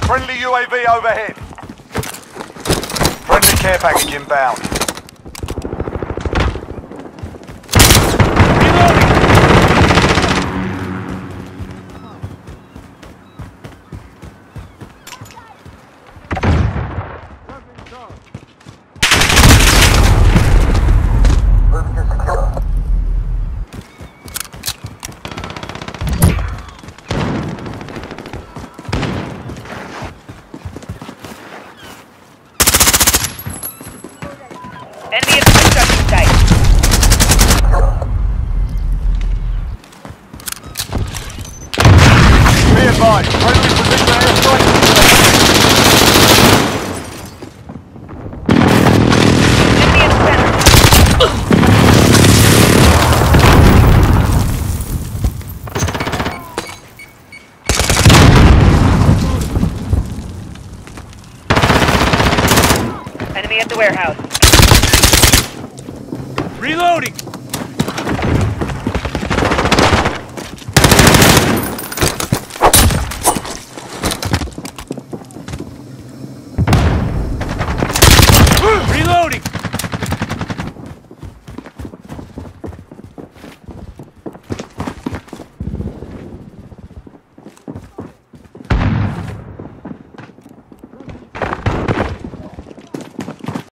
Friendly UAV overhead. Friendly care package inbound. Enemy at the construction site. Be advised, friendly position airstrike. Enemy in the center. Enemy at the warehouse. Reloading!